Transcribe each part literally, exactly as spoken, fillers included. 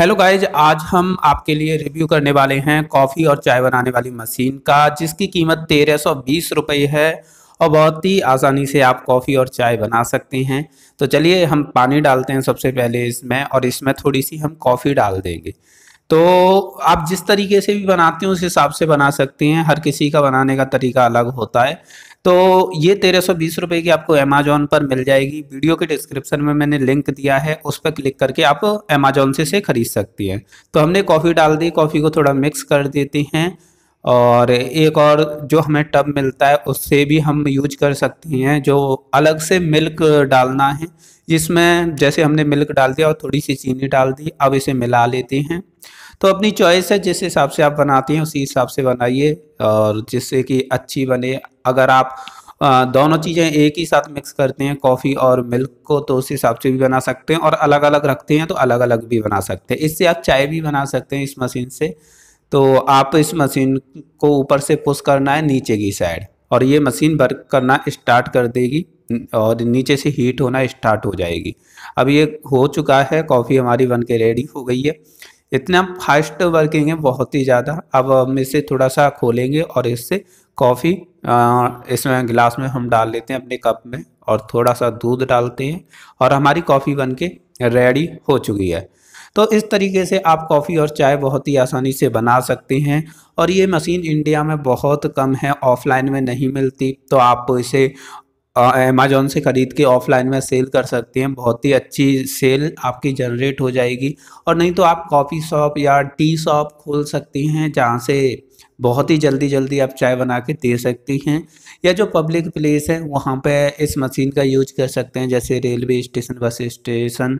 Hello guys, आज हम आपके लिए रिव्यू करने वाले हैं कॉफ़ी और चाय बनाने वाली मशीन का, जिसकी कीमत तेरह सौ बीस रुपये है और बहुत ही आसानी से आप कॉफ़ी और चाय बना सकते हैं। तो चलिए हम पानी डालते हैं सबसे पहले इसमें, और इसमें थोड़ी सी हम कॉफ़ी डाल देंगे। तो आप जिस तरीके से भी बनाते हैं उस हिसाब से बना सकते हैं, हर किसी का बनाने का तरीका अलग होता है। तो ये तेरह सौ बीस रुपये की आपको अमेजोन पर मिल जाएगी। वीडियो के डिस्क्रिप्शन में मैंने लिंक दिया है, उस पर क्लिक करके आप अमेजोन से से खरीद सकती हैं। तो हमने कॉफ़ी डाल दी, कॉफ़ी को थोड़ा मिक्स कर देते हैं। और एक और जो हमें टब मिलता है उससे भी हम यूज कर सकते हैं, जो अलग से मिल्क डालना है, जिसमें जैसे हमने मिल्क डाल दिया और थोड़ी सी चीनी डाल दी। अब इसे मिला लेते हैं। तो अपनी चॉइस है, जिस हिसाब से आप बनाती हैं उसी हिसाब से बनाइए और जिससे कि अच्छी बने। अगर आप आ, दोनों चीज़ें एक ही साथ मिक्स करते हैं, कॉफ़ी और मिल्क को, तो उस हिसाब से भी बना सकते हैं, और अलग अलग रखते हैं तो अलग अलग भी बना सकते हैं। इससे आप चाय भी बना सकते हैं इस मशीन से। तो आप इस मशीन को ऊपर से पुश करना है नीचे की साइड, और ये मशीन वर्क करना स्टार्ट कर देगी और नीचे से हीट होना स्टार्ट हो जाएगी। अब ये हो चुका है, कॉफ़ी हमारी बन के रेडी हो गई है। इतना फास्ट वर्किंग है, बहुत ही ज़्यादा। अब हम इसे थोड़ा सा खोलेंगे और इससे कॉफ़ी इसमें गिलास में हम डाल लेते हैं अपने कप में, और थोड़ा सा दूध डालते हैं और हमारी कॉफ़ी बनके रेडी हो चुकी है। तो इस तरीके से आप कॉफ़ी और चाय बहुत ही आसानी से बना सकते हैं। और ये मशीन इंडिया में बहुत कम है, ऑफलाइन में नहीं मिलती। तो आप इसे अमेजोन से ख़रीद के ऑफलाइन में सेल कर सकते हैं, बहुत ही अच्छी सेल आपकी जनरेट हो जाएगी। और नहीं तो आप कॉफ़ी शॉप या टी शॉप खोल सकती हैं, जहाँ से बहुत ही जल्दी जल्दी आप चाय बना के दे सकती हैं। या जो पब्लिक प्लेस है वहाँ पे इस मशीन का यूज कर सकते हैं, जैसे रेलवे स्टेशन, बस स्टेशन,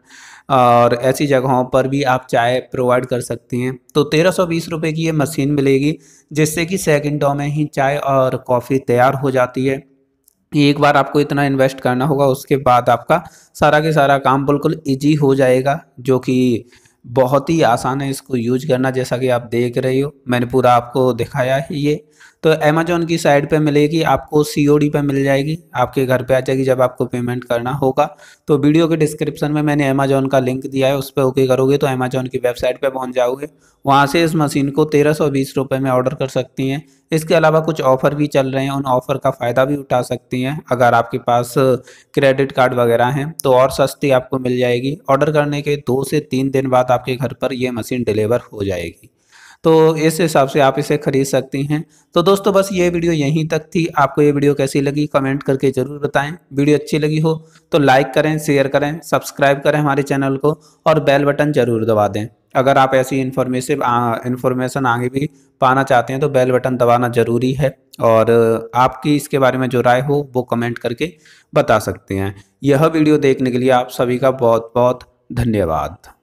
और ऐसी जगहों पर भी आप चाय प्रोवाइड कर सकती हैं। तो तेरह सौ बीस रुपये की ये मशीन मिलेगी, जिससे कि सेकंडों में ही चाय और कॉफ़ी तैयार हो जाती है। एक बार आपको इतना इन्वेस्ट करना होगा, उसके बाद आपका सारा के सारा काम बिल्कुल इजी हो जाएगा, जो कि बहुत ही आसान है इसको यूज करना। जैसा कि आप देख रहे हो, मैंने पूरा आपको दिखाया है। ये तो अमेजोन की साइट पे मिलेगी, आपको सीओडी पे मिल जाएगी, आपके घर पे आ जाएगी जब आपको पेमेंट करना होगा। तो वीडियो के डिस्क्रिप्शन में मैंने अमेजोन का लिंक दिया है, उस पर ओके करोगे तो अमेजोन की वेबसाइट पे पहुंच जाओगे। वहां से इस मशीन को तेरह सौ बीस रुपये में ऑर्डर कर सकती हैं। इसके अलावा कुछ ऑफ़र भी चल रहे हैं, उन ऑफ़र का फ़ायदा भी उठा सकती हैं। अगर आपके पास क्रेडिट कार्ड वगैरह हैं तो और सस्ती आपको मिल जाएगी। ऑर्डर करने के दो से तीन दिन बाद आपके घर पर ये मशीन डिलीवर हो जाएगी। तो इस हिसाब से आप इसे खरीद सकती हैं। तो दोस्तों, बस ये वीडियो यहीं तक थी। आपको ये वीडियो कैसी लगी कमेंट करके ज़रूर बताएं। वीडियो अच्छी लगी हो तो लाइक करें, शेयर करें, सब्सक्राइब करें हमारे चैनल को, और बेल बटन ज़रूर दबा दें। अगर आप ऐसी इन्फॉर्मेटिव इन्फॉर्मेशन आगे भी पाना चाहते हैं तो बेल बटन दबाना ज़रूरी है। और आपकी इसके बारे में जो राय हो वो कमेंट करके बता सकते हैं। यह वीडियो देखने के लिए आप सभी का बहुत बहुत धन्यवाद।